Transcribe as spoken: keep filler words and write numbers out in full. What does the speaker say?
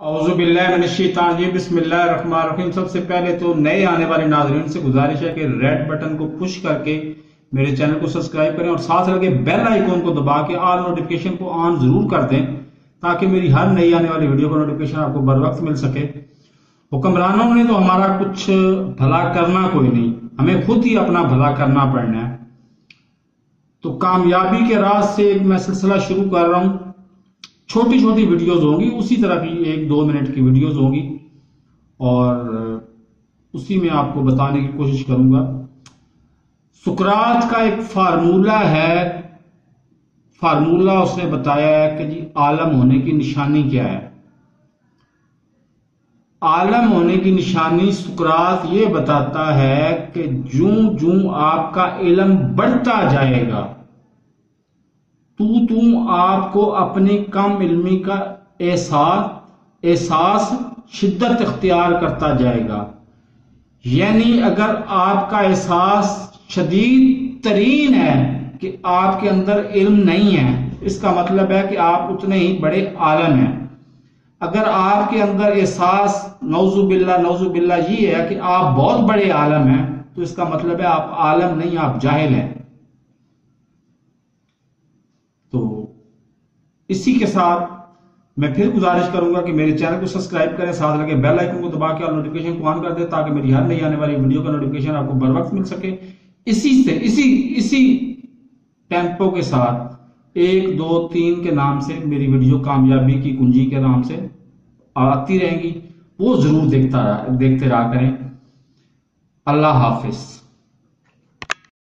اعوذ باللہ من الشیطان الرجیم بسم اللہ الرحمن الرحیم۔ سب سے پہلے تو نئے آنے والے ناظرین سے گزارش ہے کہ ریڈ بٹن کو پش کر کے میرے چینل کو سبسکرائب کریں اور ساتھ لگے بیل آئیکن کو دبا کے آل نوٹیفیکیشن کو آن ضرور کر دیں تاکہ میری ہر نئی آنے والی ویڈیو کا نوٹیفیکیشن آپ کو بر وقت مل سکے۔ حکمرانوں نے تو ہمارا کچھ بھلا کرنا کوئی نہیں، ہمیں خود ہی اپنا بھلا کرنا پڑنا ہے۔ تو کامیابی کے راز سے ایک میں سلسلہ شروع کر رہا ہوں، چھوٹی چھوٹی ویڈیوز ہوں گی، اسی طرح کی ایک دو منٹ کی ویڈیوز ہوں گی اور اسی میں آپ کو بتانے کی کوشش کروں گا۔ سقراط کا ایک فارمولہ ہے، فارمولہ اس نے بتایا ہے کہ جی عالم ہونے کی نشانی کیا ہے۔ عالم ہونے کی نشانی سقراط یہ بتاتا ہے کہ جوں جوں آپ کا علم بڑھتا جائے گا تو تم آپ کو اپنی کم علمی کا احساس احساس شدت اختیار کرتا جائے گا۔ یعنی اگر آپ کا احساس شدید ترین ہے کہ آپ کے اندر علم نہیں ہے، اس کا مطلب ہے کہ آپ اتنے ہی بڑے عالم ہیں۔ اگر آپ کے اندر احساس نعوذ باللہ نعوذ باللہ یہ ہے کہ آپ بہت بڑے عالم ہیں، تو اس کا مطلب ہے آپ عالم نہیں، آپ جاہل ہیں۔ تو اسی کے ساتھ میں پھر گزارش کروں گا کہ میرے چینل کو سبسکرائب کریں، ساتھ لگے بیل آئیکن کو دبا کے اور نوٹیفیکیشن کو آن کر دیں تاکہ میری ہر نئی آنے والی ویڈیو کا نوٹیفیکیشن آپ کو بر وقت مل سکے۔ اسی سے اسی اسی ٹیمپو کے ساتھ ایک دو تین کے نام سے میری ویڈیو کامیابی کی کنجی کے نام سے آتی رہیں گی، وہ ضرور دیکھتا رہا دیکھتے رہا کریں۔ اللہ حافظ۔